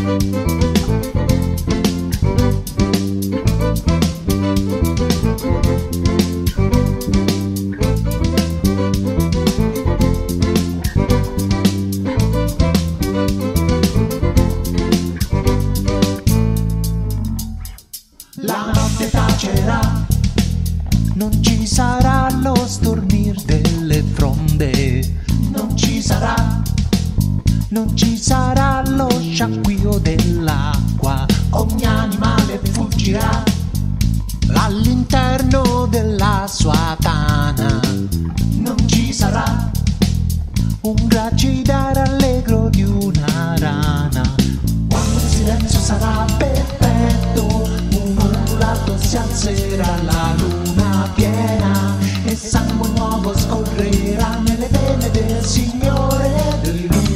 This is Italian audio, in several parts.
La notte tacerà, non ci sarà lo stormir delle fronde, non ci sarà lo sciacquio dell'acqua, ogni animale fuggirà all'interno della sua tana, non ci sarà un gracidare allegro di una rana, quando il silenzio sarà perfetto, un ondulato si alzerà, la luna piena e sangue nuovo scorrerà nelle vene del Signore dei lupi.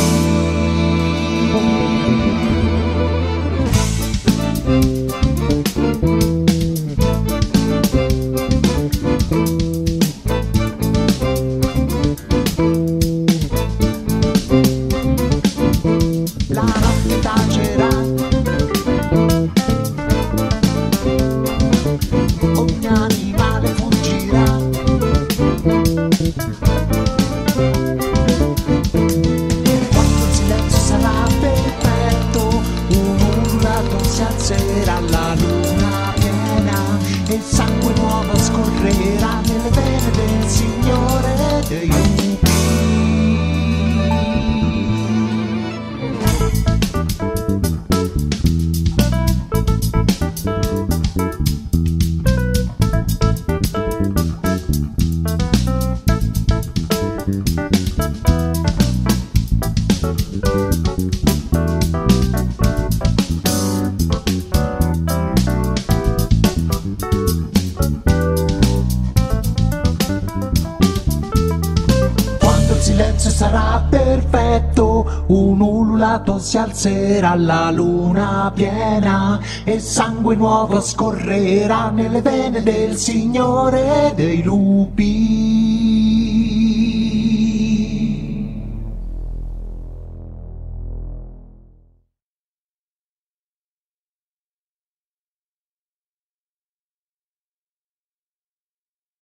La notte tacerà, ogni animale fuggirà, quando il silenzio sarà perfetto, un urlato si alzerà, la luna piena e il sangue nuovo scorrerà nelle vene del Signore dei lupi. Quando il silenzio sarà perfetto, un ululato si alzerà, la luna piena e sangue nuovo scorrerà nelle vene del Signore dei lupi.